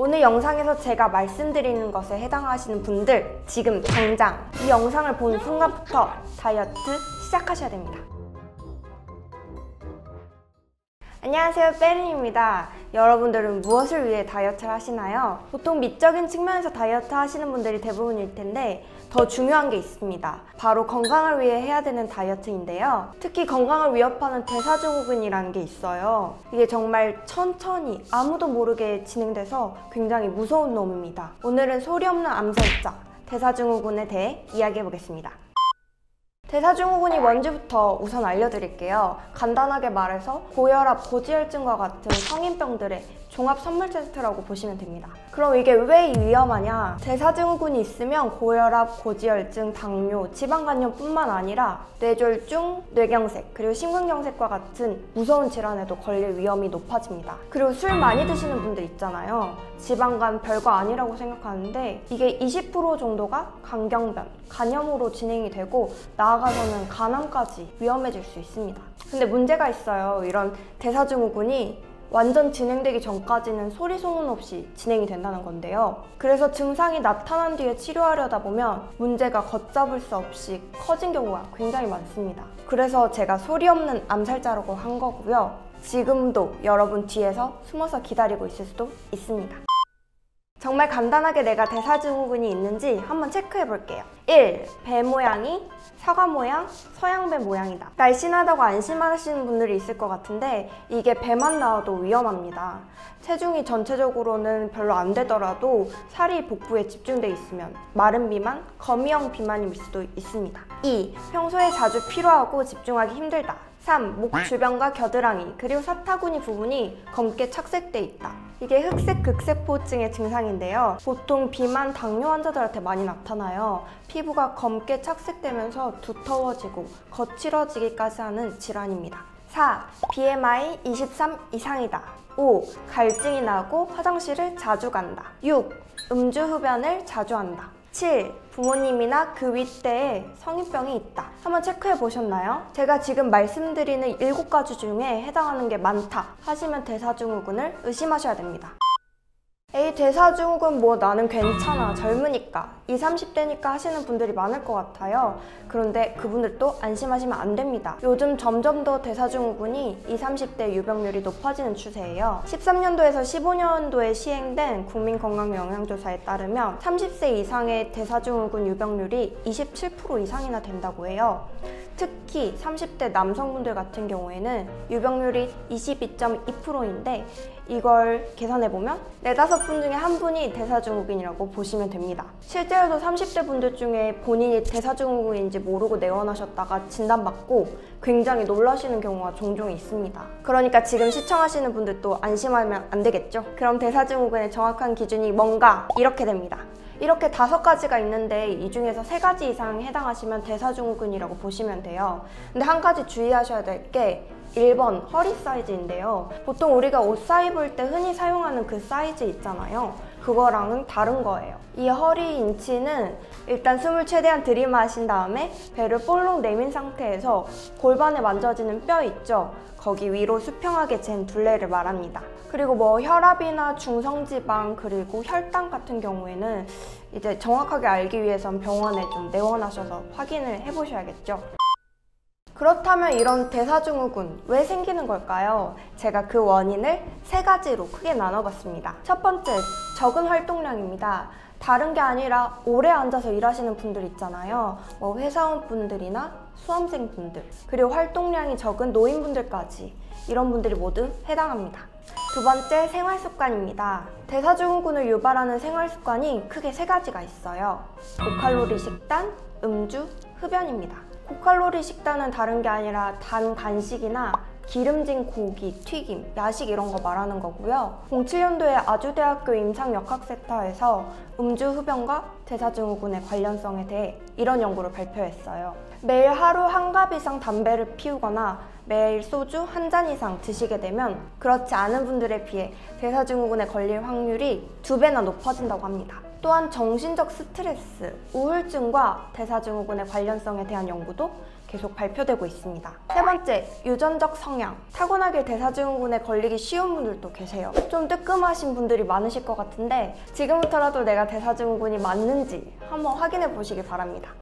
오늘 영상에서 제가 말씀드리는 것에 해당하시는 분들 지금 당장 이 영상을 본 순간부터 다이어트 시작하셔야 됩니다. 안녕하세요, 빼린입니다. 여러분들은 무엇을 위해 다이어트를 하시나요? 보통 미적인 측면에서 다이어트 하시는 분들이 대부분일 텐데 더 중요한 게 있습니다. 바로 건강을 위해 해야 되는 다이어트인데요. 특히 건강을 위협하는 대사증후군이라는 게 있어요. 이게 정말 천천히 아무도 모르게 진행돼서 굉장히 무서운 놈입니다. 오늘은 소리 없는 암살자 대사증후군에 대해 이야기해 보겠습니다. 대사증후군이 뭔지부터 우선 알려드릴게요. 간단하게 말해서 고혈압, 고지혈증과 같은 성인병들의 종합 선물 세트라고 보시면 됩니다. 그럼 이게 왜 위험하냐? 대사증후군이 있으면 고혈압, 고지혈증, 당뇨, 지방간염뿐만 아니라 뇌졸중, 뇌경색, 그리고 심근경색과 같은 무서운 질환에도 걸릴 위험이 높아집니다. 그리고 술 많이 드시는 분들 있잖아요. 지방간 별거 아니라고 생각하는데 이게 20% 정도가 간경변, 간염으로 진행이 되고 나아가서는 간암까지 위험해질 수 있습니다. 근데 문제가 있어요. 이런 대사증후군이 완전 진행되기 전까지는 소리 소문 없이 진행이 된다는 건데요. 그래서 증상이 나타난 뒤에 치료하려다 보면 문제가 걷잡을 수 없이 커진 경우가 굉장히 많습니다. 그래서 제가 소리 없는 암살자라고 한 거고요. 지금도 여러분 뒤에서 숨어서 기다리고 있을 수도 있습니다. 정말 간단하게 내가 대사증후군이 있는지 한번 체크해 볼게요. 1. 배 모양이 사과 모양, 서양배 모양이다. 날씬하다고 안심하시는 분들이 있을 것 같은데 이게 배만 나와도 위험합니다. 체중이 전체적으로는 별로 안 되더라도 살이 복부에 집중돼 있으면 마른 비만, 거미형 비만일 수도 있습니다. 2. 평소에 자주 피로하고 집중하기 힘들다. 3. 목 주변과 겨드랑이 그리고 사타구니 부분이 검게 착색돼 있다. 이게 흑색 극세포증의 증상인데요. 보통 비만, 당뇨 환자들한테 많이 나타나요. 피부가 검게 착색되면서 두터워지고 거칠어지기까지 하는 질환입니다. 4. BMI 23 이상이다. 5. 갈증이 나고 화장실을 자주 간다. 6. 음주 흡연을 자주 한다. 7. 부모님이나 그 윗대에 성인병이 있다. 한번 체크해 보셨나요? 제가 지금 말씀드리는 7가지 중에 해당하는 게 많다 하시면 대사증후군을 의심하셔야 됩니다. 에이, 대사증후군 뭐 나는 괜찮아, 젊으니까, 20, 30대니까 하시는 분들이 많을 것 같아요. 그런데 그분들도 안심하시면 안 됩니다. 요즘 점점 더 대사증후군이 20, 30대 유병률이 높아지는 추세예요. 13년도에서 15년도에 시행된 국민건강영양조사에 따르면 30세 이상의 대사증후군 유병률이 27% 이상이나 된다고 해요. 특히 30대 남성분들 같은 경우에는 유병률이 22.2%인데 이걸 계산해보면 4~5분 중에 1분이 대사증후군이라고 보시면 됩니다. 실제로도 30대 분들 중에 본인이 대사증후군인지 모르고 내원하셨다가 진단받고 굉장히 놀라시는 경우가 종종 있습니다. 그러니까 지금 시청하시는 분들도 안심하면 안 되겠죠? 그럼 대사증후군의 정확한 기준이 뭔가 이렇게 됩니다. 이렇게 5가지가 있는데 이 중에서 3가지 이상 해당하시면 대사증후군이라고 보시면 돼요. 근데 한 가지 주의하셔야 될 게 1번 허리 사이즈인데요. 보통 우리가 옷 사입을 때 흔히 사용하는 그 사이즈 있잖아요. 그거랑은 다른 거예요. 이 허리 인치는 일단 숨을 최대한 들이마신 다음에 배를 볼록 내민 상태에서 골반에 만져지는 뼈 있죠? 거기 위로 수평하게 잰 둘레를 말합니다. 그리고 뭐 혈압이나 중성지방 그리고 혈당 같은 경우에는 이제 정확하게 알기 위해선 병원에 좀 내원하셔서 확인을 해보셔야겠죠. 그렇다면 이런 대사증후군 왜 생기는 걸까요? 제가 그 원인을 3가지로 크게 나눠봤습니다. 첫 번째, 적은 활동량입니다. 다른 게 아니라 오래 앉아서 일하시는 분들 있잖아요. 뭐 회사원분들이나 수험생분들, 그리고 활동량이 적은 노인분들까지 이런 분들이 모두 해당합니다. 두 번째, 생활습관입니다. 대사증후군을 유발하는 생활습관이 크게 3가지가 있어요. 고칼로리 식단, 음주, 흡연입니다. 고칼로리 식단은 다른 게 아니라 단 간식이나 기름진 고기, 튀김, 야식 이런 거 말하는 거고요. 07년도에 아주대학교 임상역학센터에서 음주 흡연과 대사증후군의 관련성에 대해 이런 연구를 발표했어요. 매일 하루 1갑 이상 담배를 피우거나 매일 소주 1잔 이상 드시게 되면 그렇지 않은 분들에 비해 대사증후군에 걸릴 확률이 2배나 높아진다고 합니다. 또한 정신적 스트레스, 우울증과 대사증후군의 관련성에 대한 연구도 계속 발표되고 있습니다. 세 번째, 유전적 성향. 타고나길 대사증후군에 걸리기 쉬운 분들도 계세요. 좀 뜨끔하신 분들이 많으실 것 같은데 지금부터라도 내가 대사증후군이 맞는지 한번 확인해 보시기 바랍니다.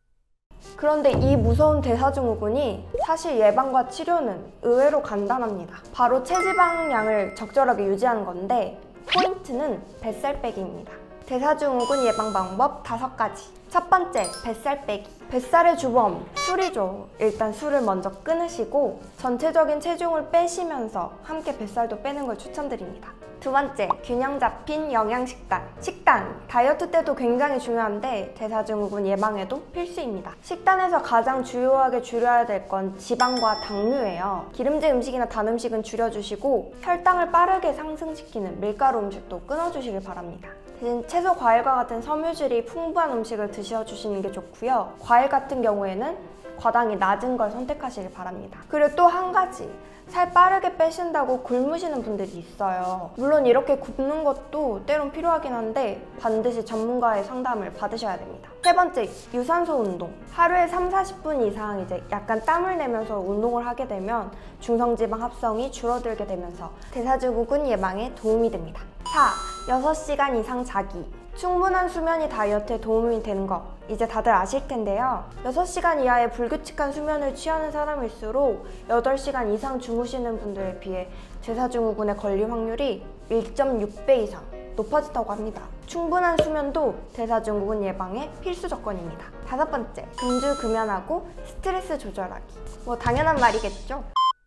그런데 이 무서운 대사증후군이 사실 예방과 치료는 의외로 간단합니다. 바로 체지방량을 적절하게 유지하는 건데 포인트는 뱃살 빼기입니다. 대사증후군 예방 방법 5가지. 첫 번째, 뱃살 빼기. 뱃살의 주범, 술이죠. 일단 술을 먼저 끊으시고 전체적인 체중을 빼시면서 함께 뱃살도 빼는 걸 추천드립니다. 두 번째, 균형 잡힌 영양식단. 식단, 다이어트 때도 굉장히 중요한데 대사증후군 예방에도 필수입니다. 식단에서 가장 주요하게 줄여야 될 건 지방과 당류예요. 기름진 음식이나 단 음식은 줄여주시고 혈당을 빠르게 상승시키는 밀가루 음식도 끊어주시길 바랍니다. 대신 채소, 과일과 같은 섬유질이 풍부한 음식을 드셔주시는 게 좋고요. 과일 같은 경우에는 과당이 낮은 걸 선택하시길 바랍니다. 그리고 또 한 가지, 살 빠르게 빼신다고 굶으시는 분들이 있어요. 물론 이렇게 굶는 것도 때론 필요하긴 한데 반드시 전문가의 상담을 받으셔야 됩니다. 세 번째, 유산소 운동. 하루에 3-40분 이상 이제 약간 땀을 내면서 운동을 하게 되면 중성지방 합성이 줄어들게 되면서 대사증후군 예방에 도움이 됩니다. 4. 6시간 이상 자기. 충분한 수면이 다이어트에 도움이 되는 거 이제 다들 아실 텐데요. 6시간 이하의 불규칙한 수면을 취하는 사람일수록 8시간 이상 주무시는 분들에 비해 대사증후군에 걸릴 확률이 1.6배 이상 높아진다고 합니다. 충분한 수면도 대사증후군 예방의 필수 조건입니다. 5번째, 금주금연하고 스트레스 조절하기. 뭐 당연한 말이겠죠?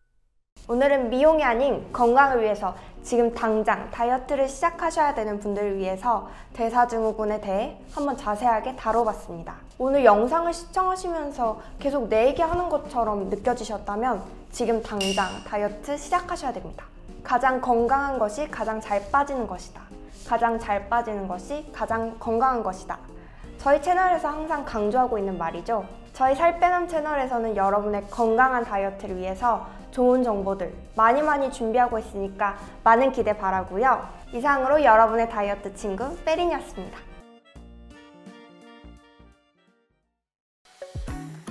오늘은 미용이 아닌 건강을 위해서 지금 당장 다이어트를 시작하셔야 되는 분들을 위해서 대사증후군에 대해 한번 자세하게 다뤄봤습니다. 오늘 영상을 시청하시면서 계속 내 얘기하는 것처럼 느껴지셨다면 지금 당장 다이어트 시작하셔야 됩니다. 가장 건강한 것이 가장 잘 빠지는 것이다. 가장 잘 빠지는 것이 가장 건강한 것이다. 저희 채널에서 항상 강조하고 있는 말이죠. 저희 살 빼는 채널에서는 여러분의 건강한 다이어트를 위해서 좋은 정보들 많이 준비하고 있으니까 많은 기대 바라고요. 이상으로 여러분의 다이어트 친구 빼린이었습니다.